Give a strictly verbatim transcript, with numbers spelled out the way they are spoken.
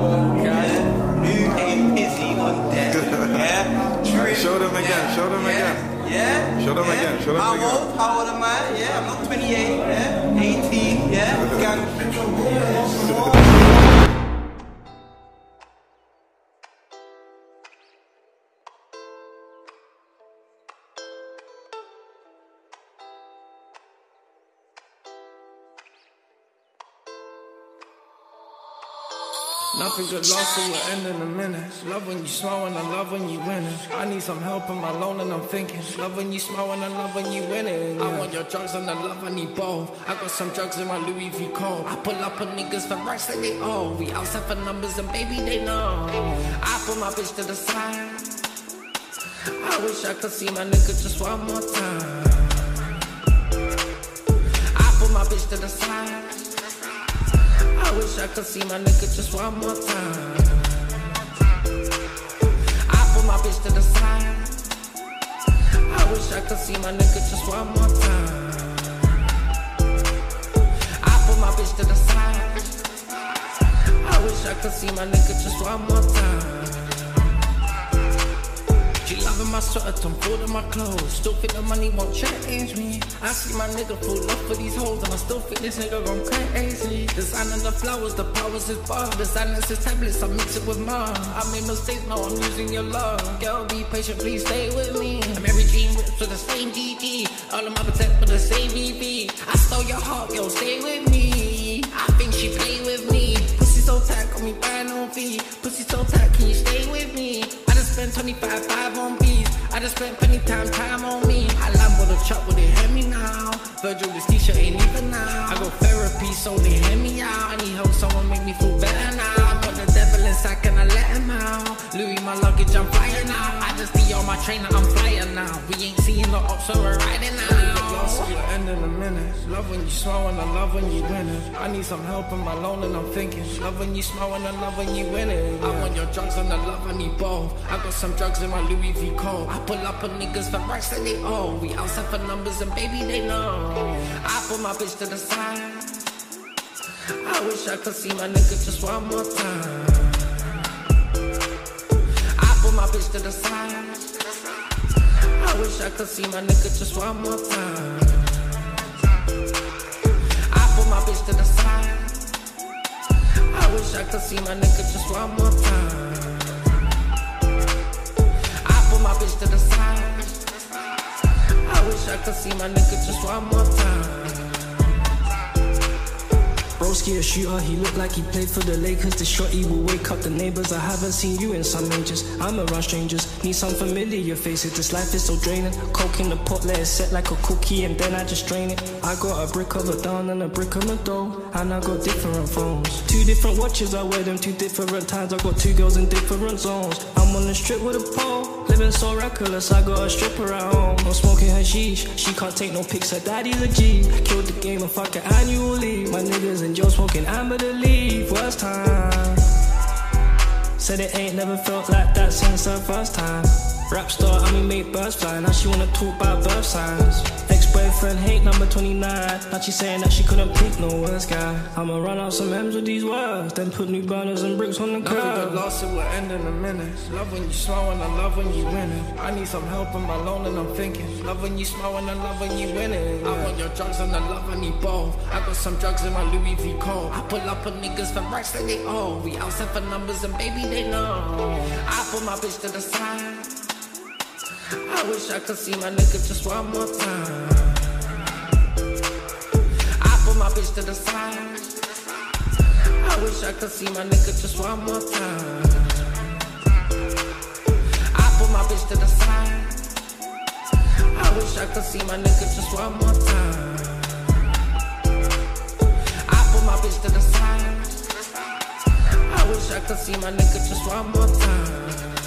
Yeah. Show them again. Show them again. Yeah. Show them yeah. again. Show them How again. old? How old am I? Yeah, I'm not twenty-eight. Yeah. eighteen. Yeah. Got Nothing good lost, it will end in a minute. Love when you smile and I love when you winning. I need some help in my loan and I'm thinking. Love when you smile and I love when you winning. Yeah. I want your drugs and the love, I need both. I got some drugs in my Louis V coat. I pull up on niggas for racks like they owe. We outside for numbers and baby they know. I put my bitch to the side. I wish I could see my nigga just one more time. I put my bitch to the side. I wish I could see my nigga just one more time. I put my bitch to the side. I wish I could see my nigga just one more time. I put my bitch to the side. I wish I could see my nigga just one more time. She loving my sweater, Tom Ford in my clothes. Still think the money won't change me. I see my nigga full up for these hoes, and I still think this nigga gon' crazy. Designing the flowers, the powers is bar. Designing his tablets, I mix it with mine. I made mistakes, now I'm losing your love. Girl, be patient, please stay with me. I'm every dream rips with the same G G. All of my protect with the same B B. I stole your heart, yo, stay with me. I think she play with me. Pussy so tight, got me buying on fee. Pussy so tight, can you stay with me? Spend twenty-five five on beats. I just spent plenty time time on me. I lamb with a chop, will they hear me now? Virgil, this t-shirt ain't even now. I go therapy, so they hear me out. I need help, someone make me feel better now. I got the devil inside, can I let him out? Louis, my luggage, I'm flying now. I just be on my trainer, I'm flying now. We ain't seeing the ops, so we're riding now. Lost at the end in a minute. Love when you smile and I love when you winning. I need some help in my loan and I'm thinking. Love when you smile and I love when you winning. Yeah. I want your drugs and the love, I need both. I got some drugs in my Louis V coat. I pull up on niggas for racks like they owe. We outside for numbers and baby they know. I put my bitch to the side. I wish I could see my nigga just one more time. I put my bitch to the side. I wish I could see my nigga just one more time. I put my bitch to the side. I wish I could see my nigga just one more time. I put my bitch to the side. I wish I could see my nigga just one more time. Broski a shooter, he looked like he played for the Lakers. The shorty will wake up the neighbors. I haven't seen you in some ages. I'm around strangers, need some familiar faces. This life is so draining. Coke in the pot, let it set like a cookie and then I just drain it. I got a brick of a down and a brick of a dough, and I got different phones. Two different watches, I wear them two different times. I got two girls in different zones. I'm on the strip with a pole, living so reckless, I got a stripper at home. I'm smoking hashish, she can't take no pics, her daddy's a G. Killed the game and fuck it annual leave. My niggas in jail smoking amber to leave. Worst time. Said it ain't never felt like that since her first time. Rap star, I mean make birds fly. Now she wanna talk about birth signs. Ex-boyfriend hate number twenty-nine. Now she saying that she couldn't pick no worse guy. I'ma run out some M's with these words, then put new burners and bricks on the curb. Nothing good lost, it will end in a minute. Love when you smile and I love when you winning. I need some help in my loan and I'm thinking. Love when you smile and I love when you winning. Yeah. I want your drugs and the love, I need both. I got some drugs in my Louis V coat. I pull up on niggas for racks like they owe. We outside for numbers and baby they know. I put my bitch to the side. I wish I could see my nigga just one more time. I put my bitch to the side. I wish I could see my nigga just one more time. I put my bitch to the side. I wish I could see my nigga just one more time. I put my bitch to the side. I wish I could see my nigga just one more time.